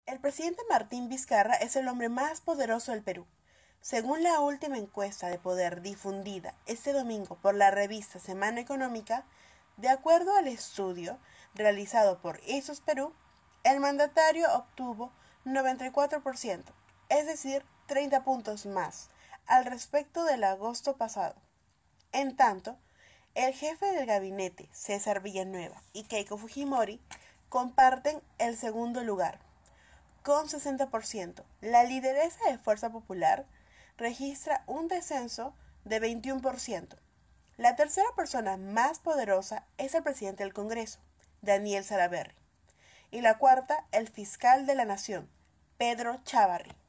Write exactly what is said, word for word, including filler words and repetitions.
El presidente Martín Vizcarra es el hombre más poderoso del Perú. Según la última encuesta de poder difundida este domingo por la revista Semana Económica, de acuerdo al estudio realizado por Ipsos Perú, el mandatario obtuvo noventa y cuatro por ciento, es decir, treinta puntos más, al respecto del agosto pasado. En tanto, el jefe del gabinete, César Villanueva, y Keiko Fujimori comparten el segundo lugar, con sesenta por ciento. La lideresa de Fuerza Popular registra un descenso de veintiuno por ciento. La tercera persona más poderosa es el presidente del Congreso, Daniel Salaverry, y la cuarta, el fiscal de la Nación, Pedro Chávarri.